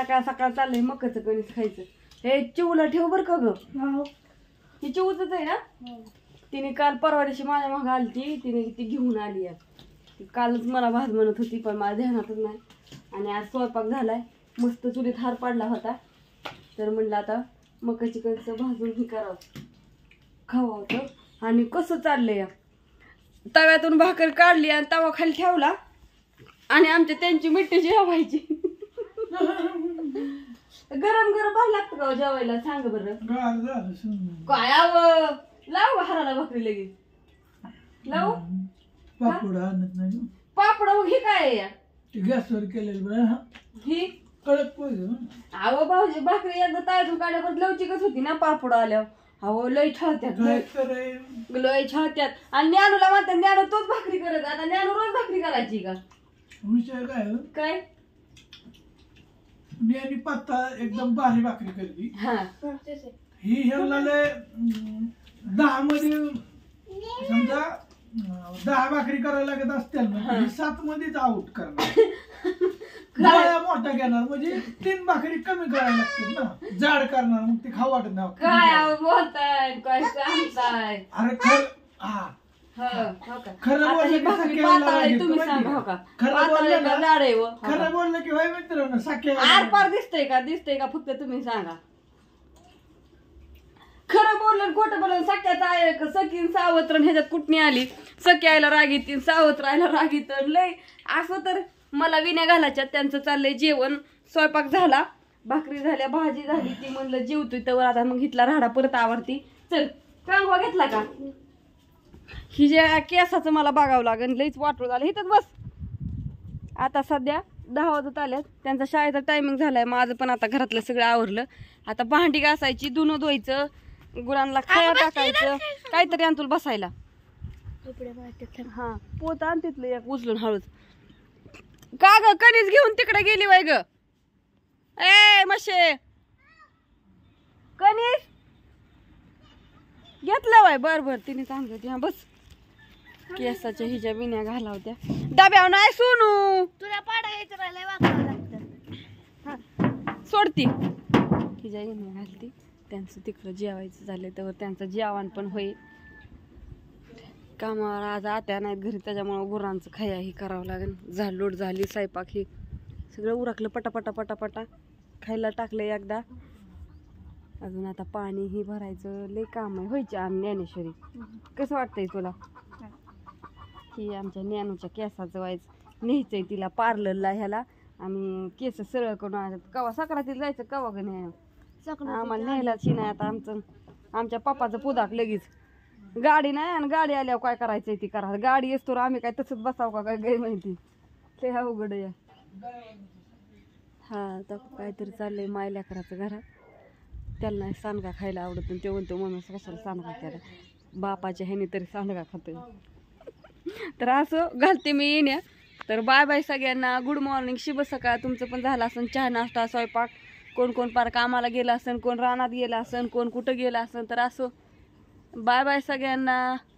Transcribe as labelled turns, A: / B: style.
A: सकाळ सकाळ चाललंय मकाचं कणीस खायचं. हे चिवला ठेव बर का ग. ही चिवच आहे ना. तिने काल परवा दिवशी माझ्या मागं आली तिने ती घेऊन आली आहे. कालच मला भात म्हणत होती पण माझ्या ध्यानातच नाही. आणि आज स्वयंपाक झालाय मस्त चुलीत हार पाडला होता. तर म्हणलं आता मकाची कणीस भाजून ही करावं खावं होतं. आणि कसं चाललंय तव्यातून भाकर काढली आणि तवा खाली ठेवला आणि आमच्या त्यांची मिठ्ठी जेवायची. गरम गरम भात लागतं का जेवायला सांग बरं. काय लावू हाराला भाकरी लगेच लावू.
B: पापड आणत नाही
A: पापड हे काय या
B: गॅसवर केलेलं बरं
A: ही
B: कडक पोहे.
A: अहो भाऊजी भाकरी एकदा तळ्यातून काढल्यावर लवचिकच होती ना पापड आल्यावर. अहो लय छळत्यात लय छळत्यात. आणि ज्ञानूला म्हणतात ज्ञानू तोच भाकरी करत. आता ज्ञानू रोज भाकरी करायची का
B: विषय काय मी पातळ एकदम भारी भाकरी करली. ही ह्याला 10 मध्ये समजा 10 भाकरी करायला लागत असतील ना 7 मध्येच आउट करणार. मोठा घेणार म्हणजे 3 भाकरी कमी करायला लागतील ना जाड करणार मग ते खाऊ वाटत नाही.
A: काय बोलताय काय सांगताय.
B: अरे खरं खरं बोललं की होय मित्रांनो साख्या
A: आर पार दिसतंय का फक्त तुम्ही सांगा. खरं बोललं खोटं बोललं सख्याचा आहे सखीन सावत्र ह्याच्यात कुठणी आली. सखी आयला रागीत सावत्र आयला रागीत लय असं. तर मला विण्या घालायच्या त्यांचं चाललंय जेवण. स्वयंपाक झाला भाकरी झाल्या भाजी झाली ती म्हणलं जेवतोय तर आता मग हितला राडा परत आवडती. चल कांगवा घेतला का. ही जे केसाचं मला बघावं लागेल लईच वाटू झालं. इथंच बस. आता सध्या 10 वाजत आल्यात त्यांचा शाळेचा टायमिंग झालाय. माझं पण आता घरातलं सगळं आवरलं. आता भांडी घासायची धुणं धुवायचं गुरांना खाया टाकायचं काहीतरी आण तुला बसायला. हा पोत आण तिथलं एक उचलून हळूच. का ग कणीस घेऊन तिकडे गेली वय ग. ए मशे कणीस घेतलं वय. बर बर तिने सांगत होती. हा बस. केसाच्या हिच्या बिन्या घाला होत्या डब्यावर नाही सोनू तुला पाडा यायचं सोडती हिच्या बिन्या घालती. त्यांचं तिकडं जेवायचं झालं तर त्यांचं जेवण पण होईल. कामावर आज आत्या नाहीत घरी त्याच्यामुळं गुरांचं खाया ही करावं लागेल. झाडलोट झाली स्वयंपाक ही सगळं उरकलं पटापटा पटापटा खायला टाकलं एकदा. अजून आता पाणी ही भरायचं लय काम आहे व्हायचे. आणि ज्ञानेश्वरी कसं वाटतंय तुला. ही आमच्या ज्ञानूच्या केसाचं व्हायचं न्यायचंय तिला पार्लरला ह्याला. आणि केस सरळ करून आणायचं कवा सकाळी जायचं कवा ग नाही आम्हाला न्यायलाच नाही. आता आमच्या पप्पाचं पुदाक लगेच गाडी नाही आणि गाडी आल्यावर काय करायचंय ती करा. गाडी असतो आम्ही काय तसंच बसावं का काय गाय माहिती ते हा उघड या. हा तर काहीतरी चाललंय माय लेकराचं घरात. त्याला नाही सांडगा खायला आवडत ते म्हणतो मम्मी कशाला सांडगा केला. बापाच्या ह्याने तरी सांडगा खातोय. तर असं घालते मी येण्या. तर बाय बाय सगळ्यांना. गुड मॉर्निंग शुभ सकाळ. तुमचं पण झालं असेल चहा नाश्ता स्वयंपाक. कोण पार कामाला गेला असेल कोण रानात गेला असेल कोण कुठं गेला असेल. तर असं बाय बाय सगळ्यांना.